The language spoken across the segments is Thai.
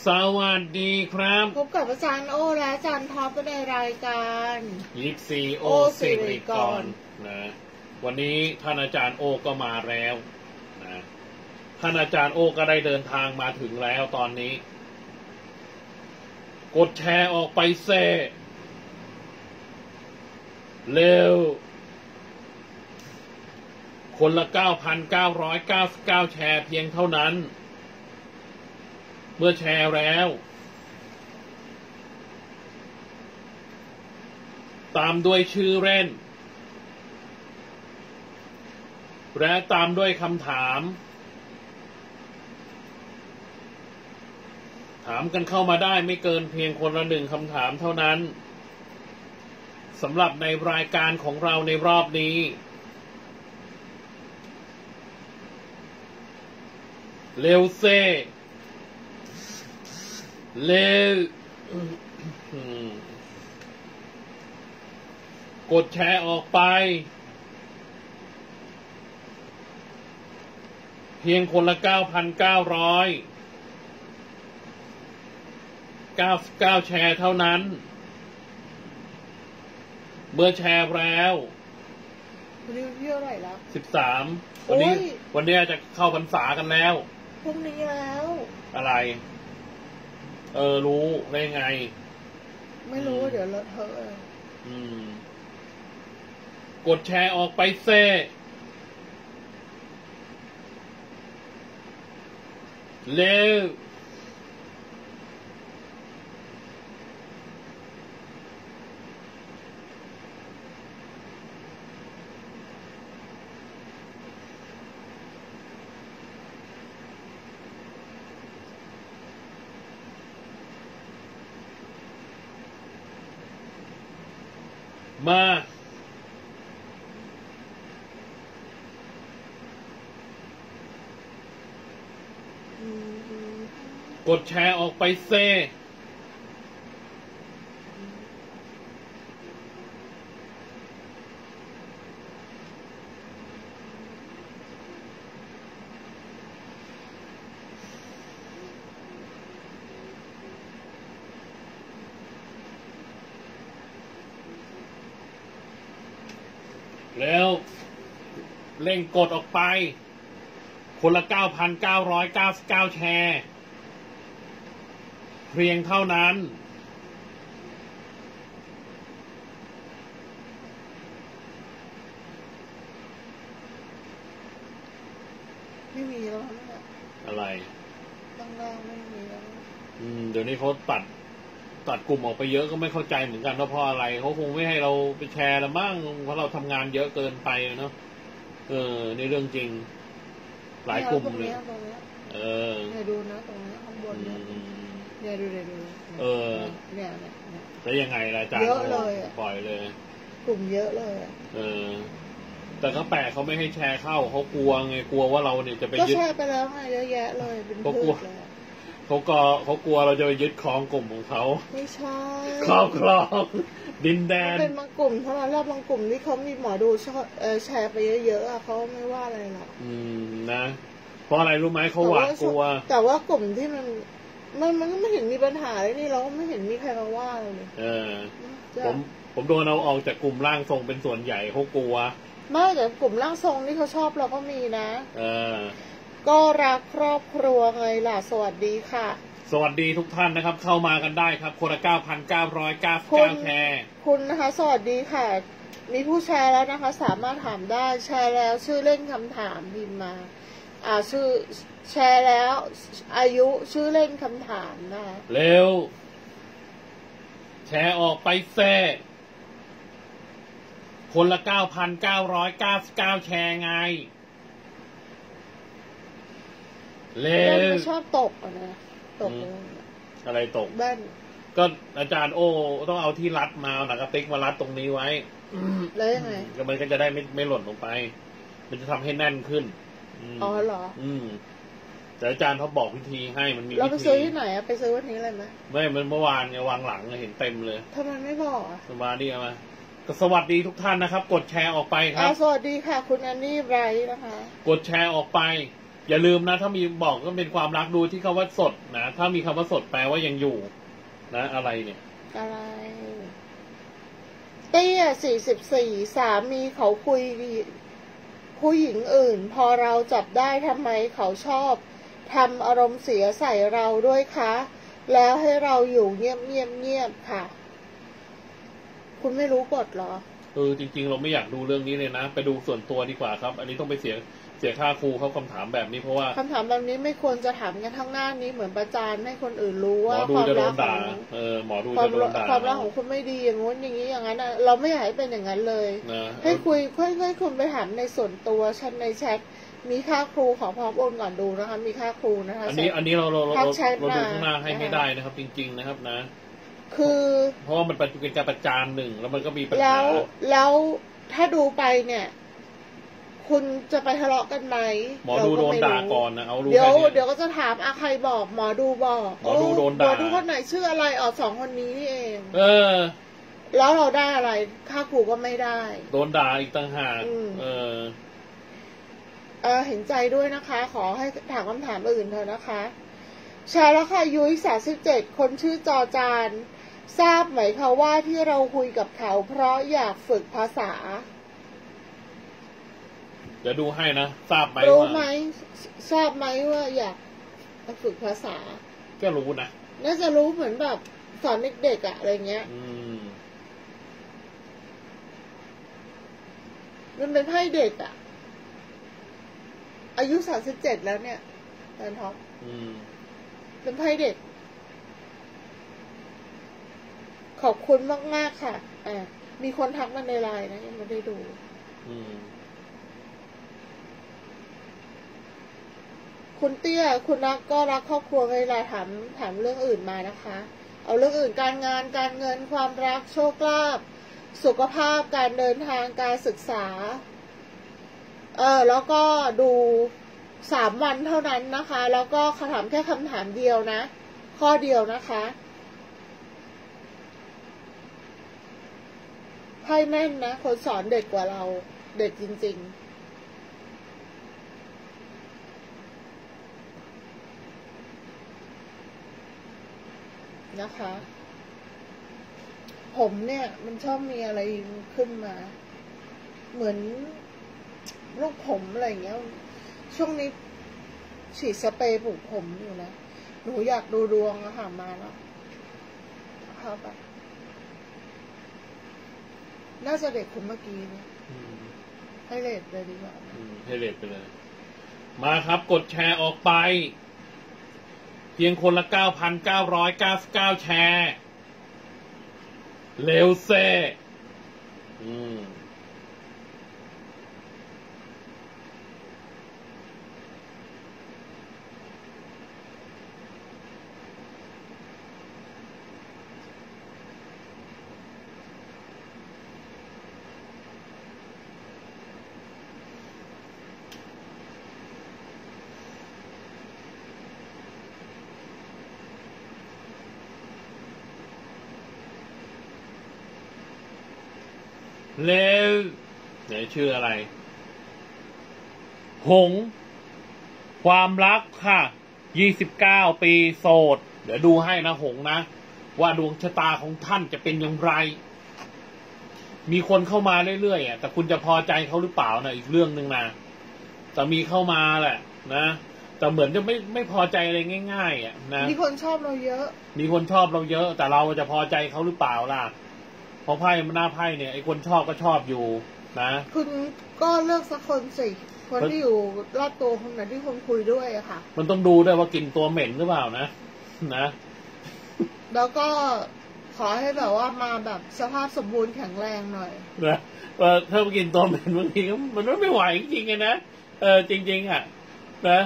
สวัสดีครับพบกับอาจารย์โอและอาจารย์ท็อปในรายการยิปซีโอสิริกรนะวันนี้ท่านอาจารย์โอก็มาแล้วนะท่านอาจารย์โอก็ได้เดินทางมาถึงแล้วตอนนี้กดแชร์ออกไปเซ่เร็วคนละ 9,999 แชร์เพียงเท่านั้นเมื่อแชร์แล้วตามด้วยชื่อเล่นและตามด้วยคำถามถามกันเข้ามาได้ไม่เกินเพียงคนละ1คำถามเท่านั้นสำหรับในรายการของเราในรอบนี้เร็วเซ่เร็วกดแชร์ออกไปเพียงคนละ 9,999 แชร์เท่านั้นเมื่อแชร์แล้ววันนี้เที่ยวไหร่แล้ว 13วันนี้จะเข้าพรรษากันแล้วพรุ่งนี้แล้วอะไรรู้ได้ไงไม่รู้เดี๋ยวเลอะเทอะกดแชร์ออกไปเซ่เร็วมากดแชร์ออกไปเซ่แล้วเร่งกดออกไปคนละ 9,999 แชร์เพียงเท่านั้นไม่มีแล้วนะอะไรตั้งแรกไม่มีแล้วเดี๋ยวนี้เขาตัดกลุ่มออกไปเยอะก็ไม่เข้าใจเหมือนกันว่าเพราะอะไรเขาคงไม่ให้เราไปแชร์ละมั้งเพราะเราทำงานเยอะเกินไปเนาะนี่เรื่องจริงหลายกลุ่มเลยเนี่ยดูนะตรงนี้ข้างบนเนี่ยดูเนี่ยแล้วยังไงล่ะอาจารย์เยอะเลยปล่อยเลยกลุ่มเยอะเลยแต่เขาแปลกเขาไม่ให้แชร์เข้าเขากลัวไงกลัวว่าเราเนี่ยจะไปยึดก็แชร์ไปแล้วไงเยอะแยะเลยเป็นพืชเลยเขากลัวเราจะไปยึดครองกลุ่มของเขาไม่ใช่ครองดินแดนเป็นบางกลุ่มเท่านั้นแล้วบางกลุ่มที่เขามีหมอดูแชร์ไปเยอะๆเขาไม่ว่าอะไรหรอกนะเพราะอะไรรู้ไหมเขาหวาดกลัวแต่ว่ากลุ่มที่มันก็ไม่เห็นมีปัญหาเลยนี่เราก็ไม่เห็นมีใครมาว่าเลยผมโดนเอาออกจากกลุ่มร่างทรงเป็นส่วนใหญ่เขากลัวไม่แต่กลุ่มร่างทรงที่เขาชอบเราก็มีนะก็รักครอบครัวไงล่ะสวัสดีค่ะสวัสดีทุกท่านนะครับเข้ามากันได้ครับคนละ 9,999 แชร์คุณนะคะสวัสดีค่ะมีผู้แชร์แล้วนะคะสามารถถามได้แชร์แล้วชื่อเล่นคำถามพิมพ์มาชื่อแชร์แล้วอายุชื่อเล่นคำถามนะคะเร็วแชร์ออกไปแซ่คนละ 9,999 แชร์ไงเร็วไม่ชอบตกนะตกอะไรตกบ้านก็อาจารย์โอต้องเอาที่รัดมาหนังกระติกมารัดตรงนี้ไว้แล้วยังไงก็มันก็จะได้ไม่หล่นลงไปมันจะทำให้แน่นขึ้นอ๋อเหรอแต่อาจารย์เขาบอกวิธีให้มันมีเราไปซื้อที่ไหนไปซื้อวันนี้เลยไหมไม่มันเมื่อวานเนี่ยวางหลังเห็นเต็มเลยทำไมไม่บอกสวัสดีมาก็สวัสดีทุกท่านนะครับกดแชร์ออกไปครับสวัสดีค่ะคุณแอนนี่ไบรท์นะคะกดแชร์ออกไปอย่าลืมนะถ้ามีบอกก็เป็นความรักดูที่คำว่าสดนะถ้ามีคำว่าสดแปลว่ายังอยู่นะอะไรเนี่ยอะไรเตี้ย44สามีเขาคุยผู้หญิงอื่นพอเราจับได้ทำไมเขาชอบทำอารมณ์เสียใส่เราด้วยคะแล้วให้เราอยู่เงียบค่ะคุณไม่รู้กฎเหรอจริงๆเราไม่อยากดูเรื่องนี้เลยนะไปดูส่วนตัวดีกว่าครับอันนี้ต้องไปเสียค่าครูเขาคำถามแบบนี้เพราะว่าคำถามแบบนี้ไม่ควรจะถามกันทั้งหน้านี้เหมือนประจานให้คนอื่นรู้ว่าความรักของหมอดูจะโดนด่าความรักของคุณไม่ดีอย่างงู้นอย่างนี้อย่างนั้นเราไม่อยากให้เป็นอย่างนั้นเลยให้คุยให้คุณไปถามในส่วนตัวชั้นในแชทมีค่าครูขอพร้อมโอนก่อนดูนะคะมีค่าครูนะคะอันนี้เราดูข้างหน้าให้ไม่ได้นะครับจริงๆนะครับนะคือเพราะว่ามันเป็นการประจานหนึ่งแล้วมันก็มีปัญหาแล้วถ้าดูไปเนี่ยคุณจะไปทะเลาะกันไหมหมอดูโดนด่าก่อนนะเอาเดี๋ยวก็จะถามใครบอกหมอดูบอกหมอดูโดนด่าหมอดูคนไหนชื่ออะไร2 คนนี้นี่เองแล้วเราได้อะไรค่าครูก็ไม่ได้โดนด่าอีกต่างหากเห็นใจด้วยนะคะขอให้ถามคำถามอื่นเถอะนะคะแชร์แล้วค่ะยุ้ย37คนชื่อจอจานทราบไหมคะว่าที่เราคุยกับเขาเพราะอยากฝึกภาษาเดี๋ยวดูให้นะทราบไหมรู้ไหมทราบไหมว่าอยากฝึกภาษาก็รู้นะน่าจะรู้เหมือนแบบสอนเด็กๆอะไรเงี้ยมันเป็นไพ่เด็กอายุ37แล้วเนี่ยแอนท็อปเป็นไพ่เด็กขอบคุณมากๆค่ะมีคนทักมาในไลน์นะยังไม่ได้ดูคุณเตี้ยคุณรักก็รักครอบครัวเวลาถามเรื่องอื่นมานะคะเอาเรื่องอื่นการงานการเงินความรักโชคลาภสุขภาพการเดินทางการศึกษาแล้วก็ดู3 วันเท่านั้นนะคะแล้วก็ถามแค่คำถามเดียวนะข้อเดียวนะคะไพ่แม่นนะคนสอนเด็กกว่าเราเด็กจริงๆนะคะผมเนี่ยมันชอบมีอะไรขึ้นมาเหมือนลูกผมอะไรอย่างเงี้ยช่วงนี้ฉีดสเปรย์ปลูกผมอยู่นะหนูอยากดูดวงอะค่ะมาแล้วเข้าไปน่าจะเด็กคนเมื่อกี้นะให้เลทเลยดีกว่าให้เลทไปเลยมาครับกดแชร์ออกไปเพียงคนละ 9,999 แชร์เร็วเซ่เร็วไหนชื่ออะไรหงความรักค่ะ29 ปีโสดเดี๋ยวดูให้นะหงนะว่าดวงชะตาของท่านจะเป็นอย่างไรมีคนเข้ามาเรื่อยๆแต่คุณจะพอใจเขาหรือเปล่านะอีกเรื่องนึงนะแต่มีเข้ามาแหละนะแต่เหมือนจะไม่พอใจอะไรง่ายๆนะมีคนชอบเราเยอะมีคนชอบเราเยอะแต่เราจะพอใจเขาหรือเปล่าล่ะพอไพ่มันหน้าไพ่เนี่ยไอ้คนชอบก็ชอบอยู่นะคุณก็เลือกสักคนสิคนที่อยู่รอบตัวคนไหนที่คุณคุยด้วยอะค่ะมันต้องดูด้วยว่ากินตัวเหม็นหรือเปล่านะแล้วก็ขอให้แบบว่ามาแบบสภาพสมบูรณ์แข็งแรงหน่อยนะถ้ากินตัวเหม็นบางทีมันไม่ไหวจริงๆไงนะจริงๆอ่ะนะ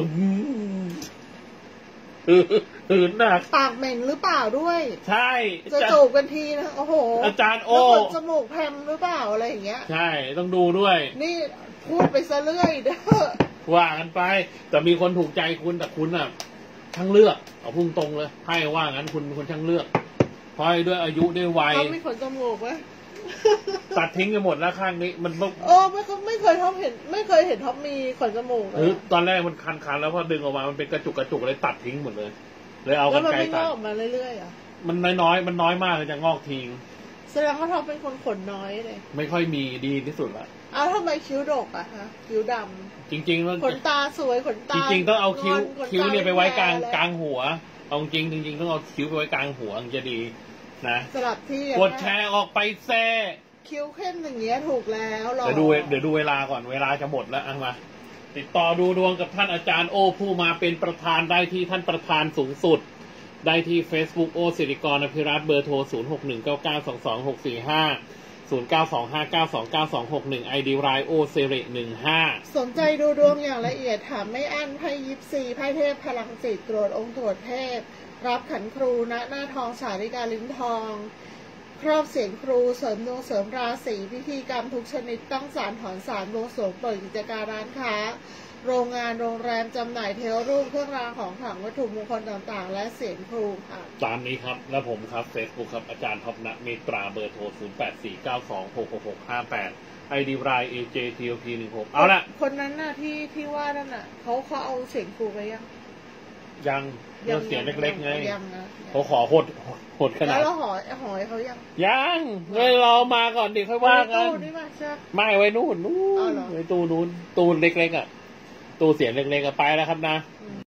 หนักปากเหม็นหรือเปล่าด้วยใช่จะจูบกันทีนะโอ้โหอาจารย์โอ้จมูกแพมหรือเปล่าอะไรอย่างเงี้ยใช่ต้องดูด้วยนี่พูดไปซะเรื่อยเด้อว่ากันไปแต่มีคนถูกใจคุณแต่คุณอ่ะช่างเลือกเอาพุ่งตรงเลยให้ว่างั้นคุณช่างเลือกเพราะด้วยอายุด้วยวัยเขามีขนจมูกไหมตัดทิ้งไปหมดแล้วข้างนี้มันไม่เคยท็อปเห็นท็อปมีขนจมูกเลยตอนแรกมันคันๆแล้วพอดึงออกมามันเป็นกระจุกเลยตัดทิ้งหมดเลยเอากรรไกรตัดแล้วมันไม่งอกมาเรื่อยๆอ่ะมันน้อยมากเลยจะงอกทิ้งแสดงว่าท็อปเป็นคนขนน้อยเลยไม่ค่อยมีดีที่สุดละทำไมคิ้วดกอ่ะฮะคิ้วดำจริงๆขนตาสวยขนตาจริงๆต้องเอาคิ้วเนี่ยไปไว้กลางหัวเอาจริงต้องเอาคิ้วไปไว้กลางหัวมันจะดีนะสลับที่กดแชร์ออกไปแซ่คิ้วเข้มอย่างเงี้ยถูกแล้วเดี๋ยวดูเวลาก่อนเวลาจะหมดแล้วมาติดต่อดูดวงกับท่านอาจารย์โอผู้มาเป็นประธานได้ที่ท่านประธานสูงสุดได้ที่ Facebook โอศิริกรอภิรัตน์เบอร์โทร 06199222645925929261 ID รายโอเซเร15 สนใจดูดวงอย่างละเอียดถามไม่อั้นไพ่ยิปซีไพ่เทพพลังจิตตรวจองค์ตรวจเทพรับขันครูณหน้าทองสาริกาลิ้นทองครอบเสียงครูเสริมดวงเสริมราศีพิธีกรรมทุกชนิดตั้งศาลถอนศาลบวงสรวงเปิดกิจการร้านค้าโรงงานโรงแรมจำหน่ายเทวรูปเครื่องรางของขลังวัตถุมงคลต่างๆและเสียงครูค่ะตามนี้ครับและผมครับ Facebook ครับอาจารย์ท็อปณเมตราเบอร์โทร 0849266658 ID ราย AJTOP16 เอาละคนนั้นน่ะที่ว่านั่นน่ะเขาเอาเสียงครูไปยังเสียงเล็กๆไงเขาขอโหดขนาดแล้วหอยเขายังเลยเรามาก่อนดิค่อยว่ากันไม่ไว้นู่นไว้ตู้นู้นตู้เล็กๆอ่ะตู้เสียงเล็กๆไปแล้วครับนะ